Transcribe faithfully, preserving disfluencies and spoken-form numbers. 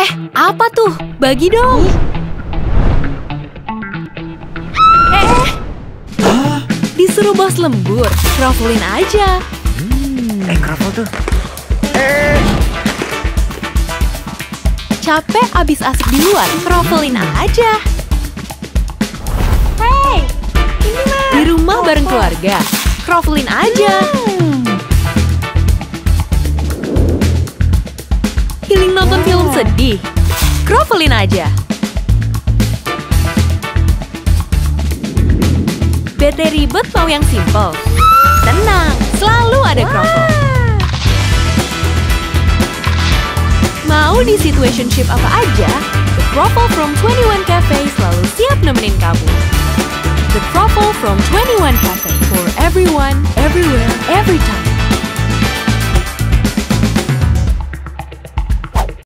Eh, apa tuh? Bagi dong. Eh, eh. Disuruh bos lembur, krovelin aja. Hmm. Eh, krovel tuh. Eh. Capek abis asik di luar, krovelin aja. Hey, ini mah. Di rumah bareng keluarga, krovelin aja. Hmm. Healing nonton film sedih, krovelin aja. Bete ribet mau yang simple? Tenang, selalu ada krovel. Mau di situationship apa aja, The Krovel from twenty one Cafe selalu siap nemenin kamu. The Krovel from twenty one Cafe for everyone, everywhere, every time.